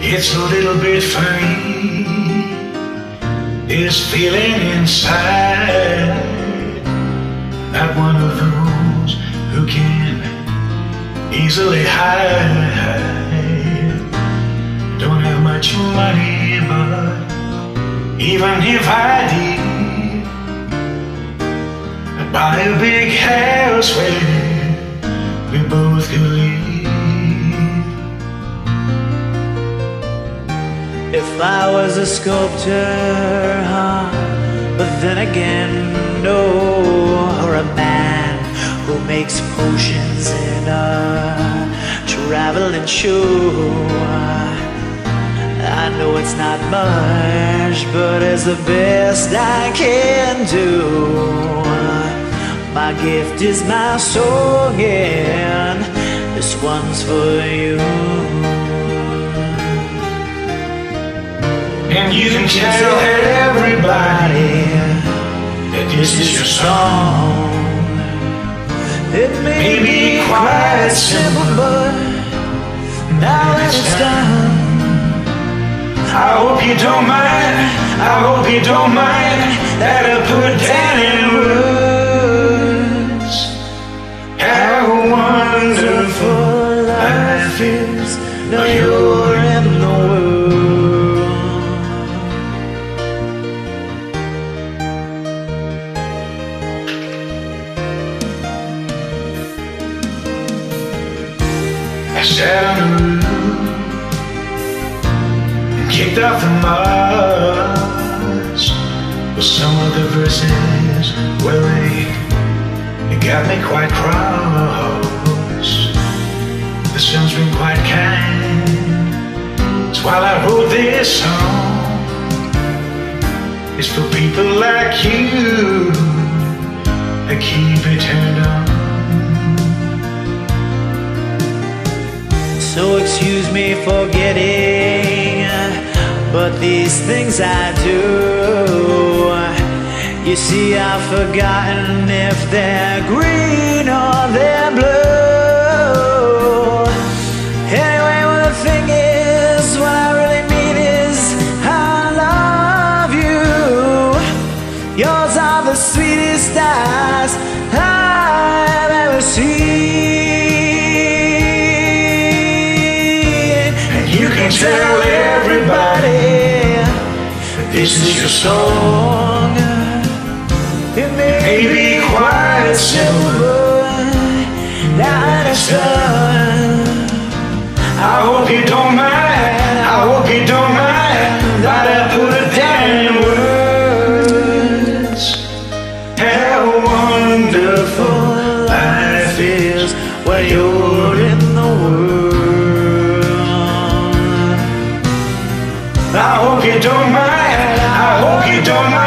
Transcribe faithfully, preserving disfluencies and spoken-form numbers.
It's a little bit funny, this feeling inside. Not one of those who can easily hide. Don't have much money, but even if I did, I'd buy a big house where we both could live. If I was a sculptor, huh? But then again, no. Or a man who makes potions in a traveling show. I know it's not much, but it's the best I can do. My gift is my song, and this one's for you. And you can tell everybody that this is your song. It may be quite simple, but now that it's done, I hope you don't mind, I hope you don't mind that I put down in words how wonderful life is. Now you're in the world. I sat on the roof and kicked off the moss. But some of the verses, well, they, they got me quite cross. The sun's been quite kind, so while I wrote this song, it's for people like you that keep it turned on. So excuse me for getting, but these things I do, you see I've forgotten if they're green or they're blue. Anyway, well, the thing is, what I really mean is I love you. Yours are the sweetest eyes I've ever seen. You can tell everybody that this is your song. It may be quite simple, now that it's done. I hope you don't mind, I hope you don't mind that I put it down in words how wonderful life is when you're in the world. I hope you don't mind, I hope you don't mind